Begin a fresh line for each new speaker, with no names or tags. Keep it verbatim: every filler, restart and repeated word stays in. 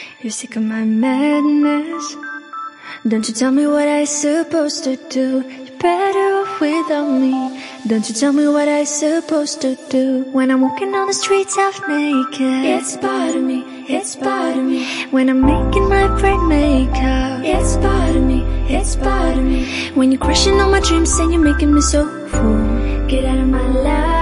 You're sick of my madness. Don't you tell me what I supposed to do. You're better off without me. Don't you tell me what I supposed to do. When I'm walking on the streets half naked, it's part of me, it's part of me. When I'm making my brain makeup, it's part of me, it's part of me. When you're crushing all my dreams and you're making me so full, get out of my life.